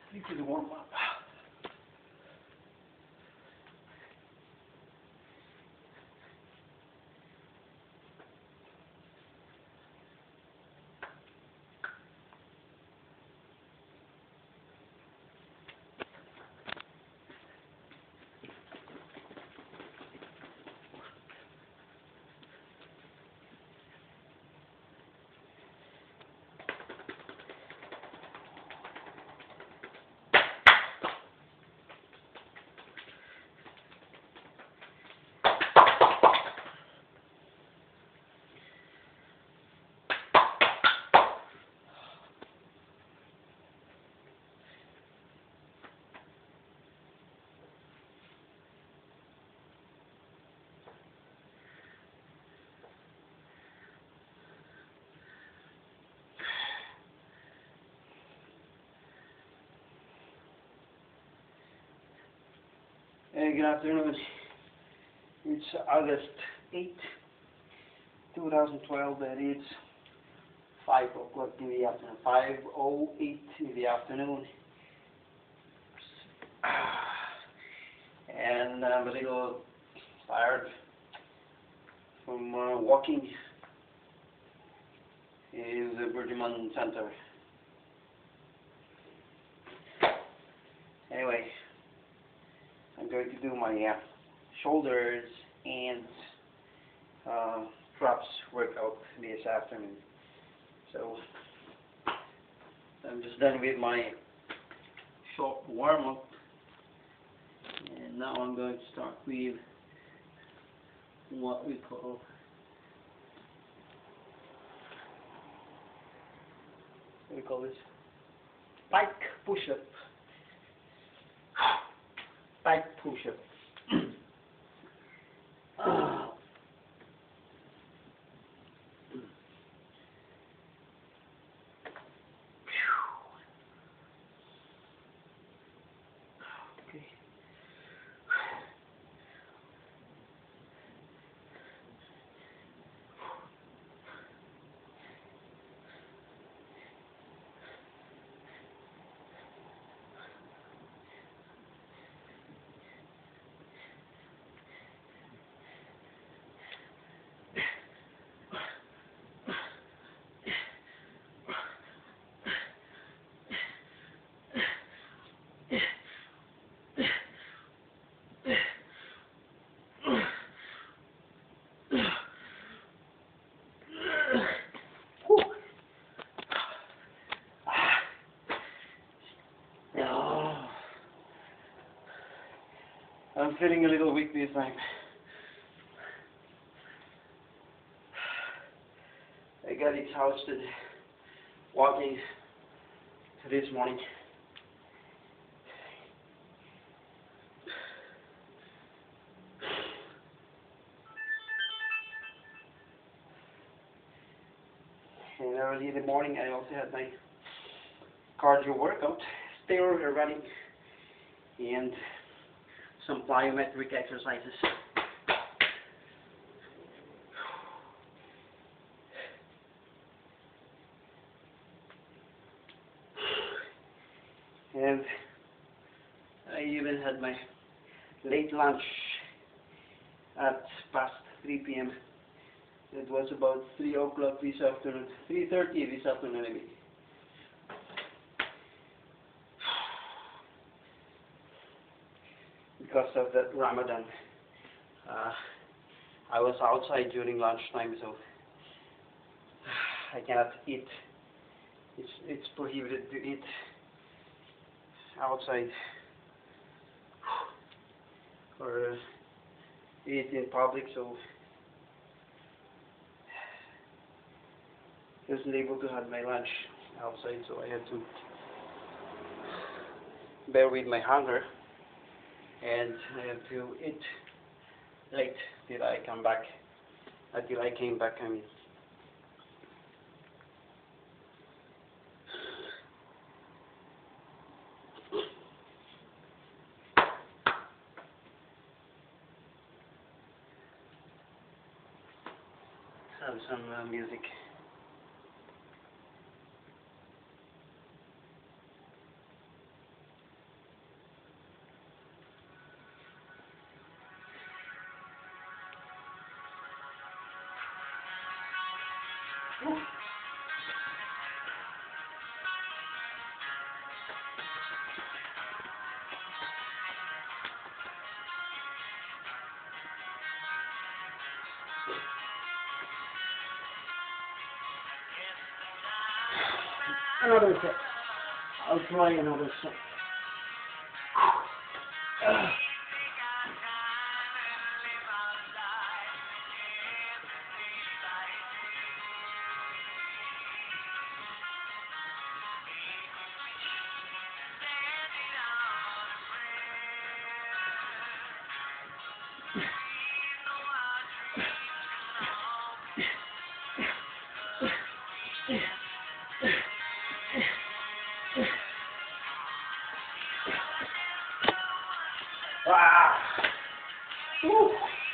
This is warm up. Hey, good afternoon. It's August 8, 2012, and it's 5 o'clock in the afternoon, 5:08 in the afternoon. And I'm a little tired from walking in the Bergman Center. Anyway, I'm going to do my shoulders and traps workout this afternoon. So I'm just done with my short warm-up, and now I'm going to start with what we call this pike push-up. Pike push-up. Okay. I'm feeling a little weak this time. I got exhausted walking this morning. And early in the morning I also had my cardio workout, stair running, and some plyometric exercises. And I even had my late lunch at past 3 p.m. It was about 3 o'clock this afternoon, 3:30 this afternoon, I mean. Because of that Ramadan, I was outside during lunchtime, so I cannot eat. It's prohibited to eat outside or eat in public, so I wasn't able to have my lunch outside, so I had to bear with my hunger, and I have to eat late till I come back. Until I came back, I mean. Have some music. Another set. I'll try another set. Ah. Woo.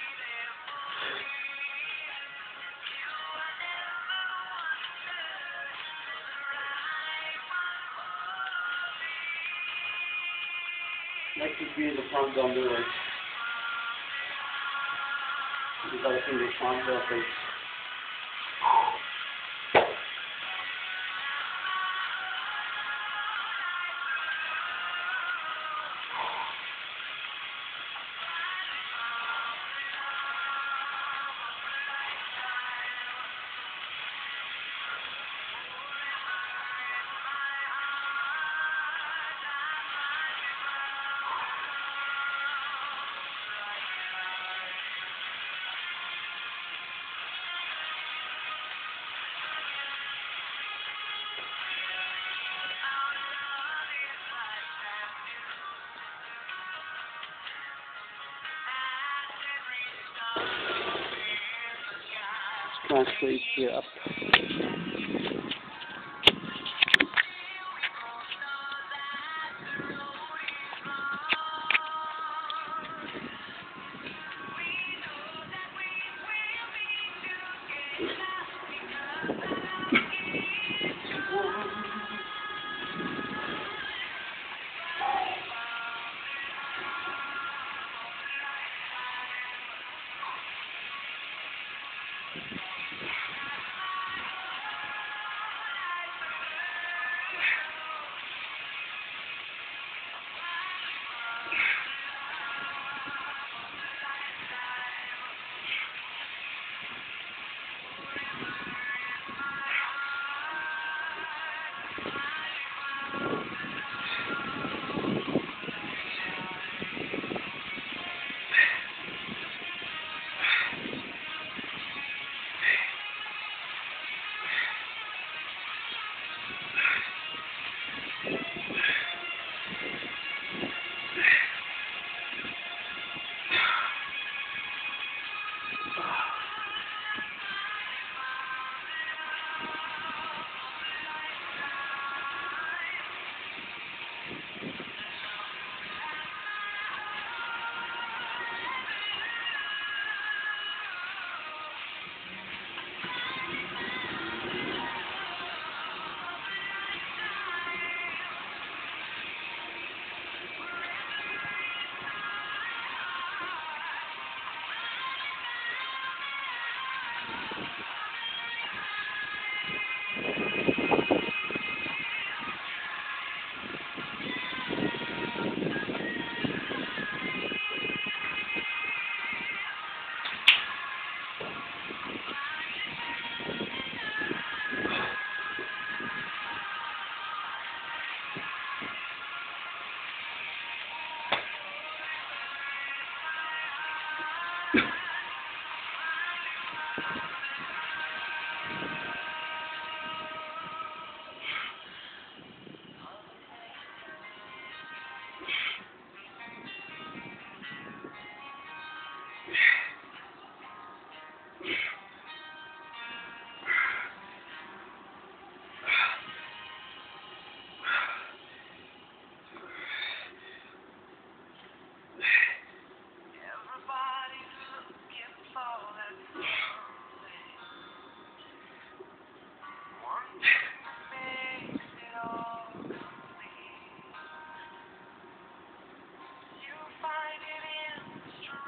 Next would be the front down the right. Developing the front base. Translate here up.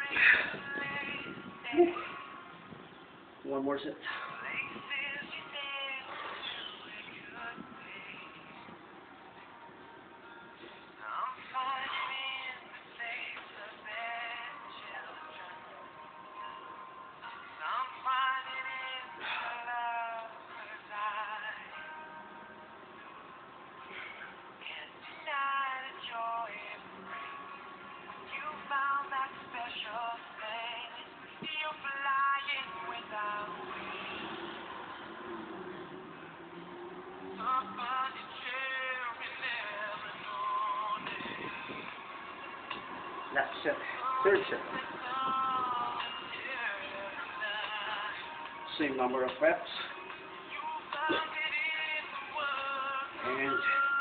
One more set. Last set, third set. Same number of reps. And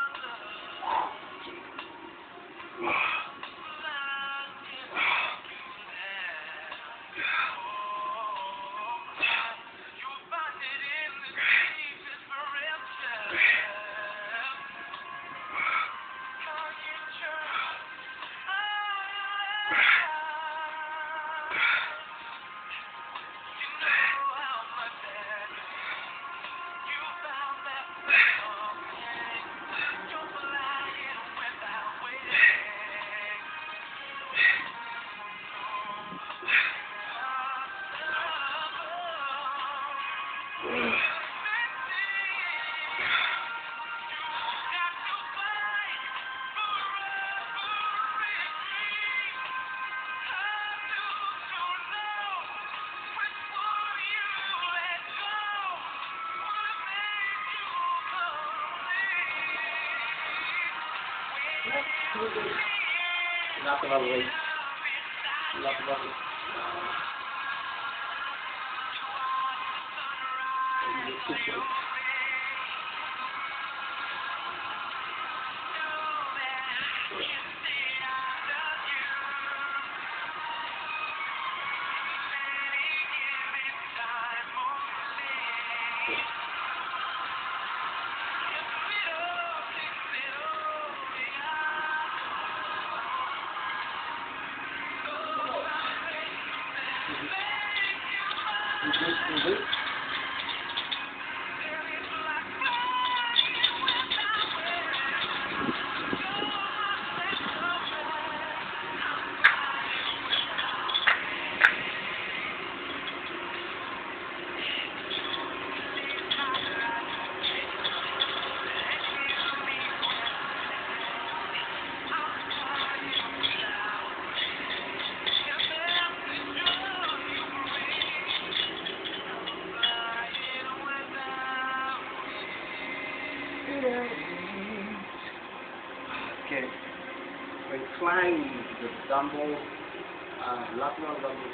lateral raise. Lateral raise. Okay, recline the dumbbell, lateral dumbbell.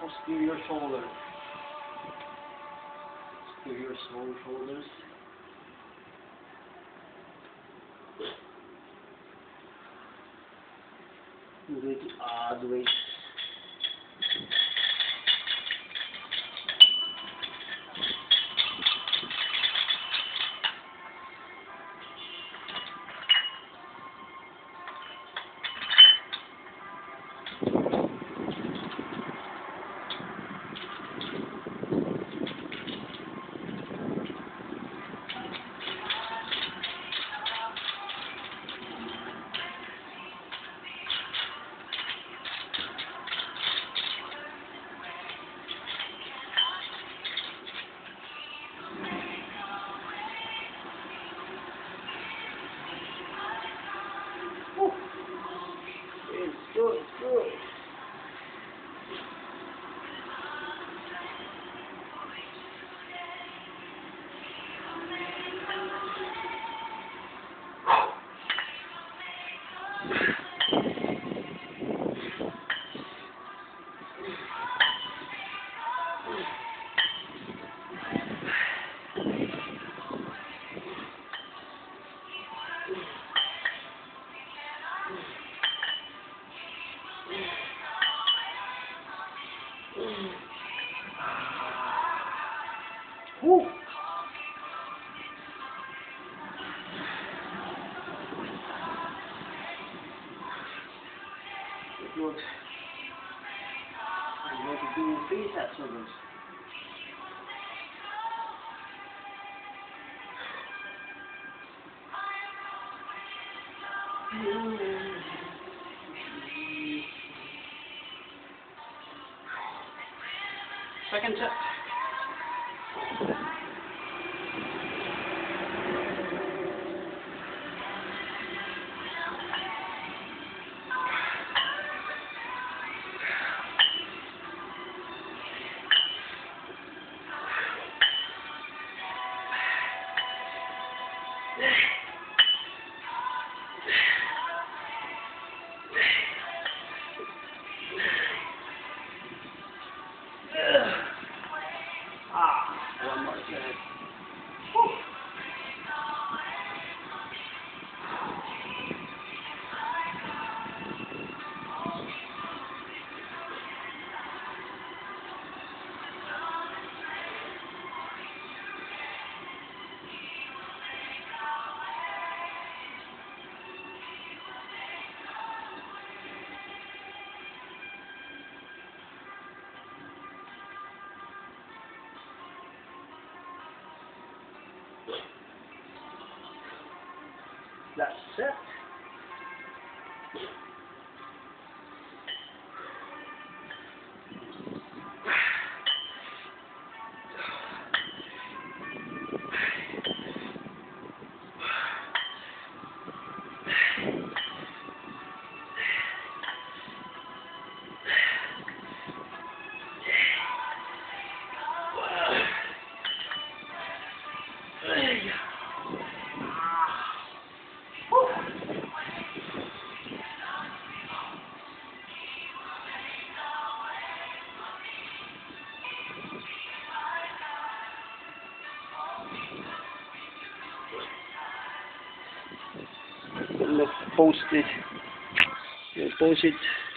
posterior shoulder. Posterior shoulders. I'm going to add weight. Good, good. Woo. Good. I'm going to do 3 sets of this. Second set. One more set. Woo. That's it. Let's post it.